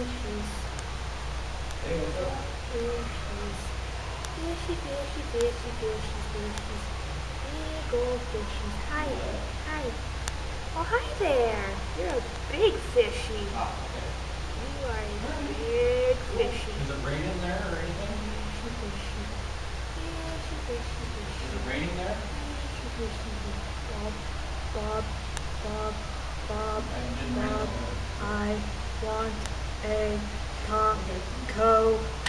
fishies. Fishies. Fishy, fishy, fishy, fishy, fishies. Big old fishies. Hi. Hi. Oh, hi there. You're a big fishy. You are a big fishy. Is it raining there or anything? Fishy, fishy. Fishy, fishy, fishy. Is it raining there? Fishy, fishy, fishy. Bob, Bob, Bob, Bob, It didn't rain Bob. over there. I want a taco.